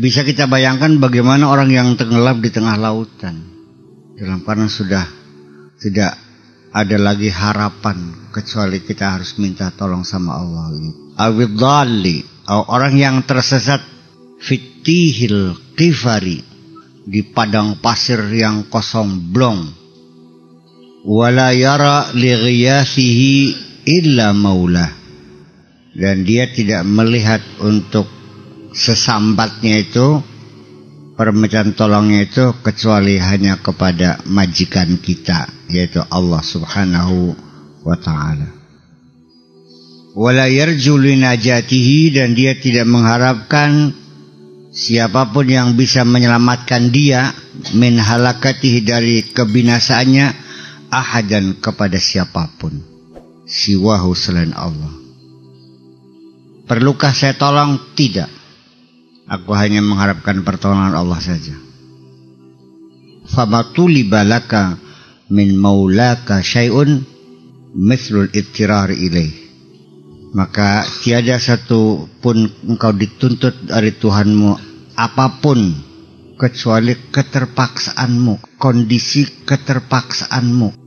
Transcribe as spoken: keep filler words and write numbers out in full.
Bisa kita bayangkan bagaimana orang yang tenggelam di tengah lautan, dalam karena sudah tidak ada lagi harapan kecuali kita harus minta tolong sama Allah. Awidhalli, orang yang tersesat fitihil qifari, di padang pasir yang kosong blong. Wala yara li ghiyathihi illa maulah, dan dia tidak melihat untuk sesambatnya itu, permintaan tolongnya itu, kecuali hanya kepada majikan kita, yaitu Allah subhanahu wa ta'ala. Wala yarju li najatihi, dan dia tidak mengharapkan siapapun yang bisa menyelamatkan dia min halakatihi, dari kebinasaannya, ahadan, kepada siapapun siwahu, selain Allah. Perlukah saya tolong? Tidak. Aku hanya mengharapkan pertolongan Allah saja. Famatuli balaka min maulaka syai'un mithlul ittirar ilaih. Maka tiada satu pun engkau dituntut dari Tuhanmu apapun kecuali keterpaksaanmu, kondisi keterpaksaanmu.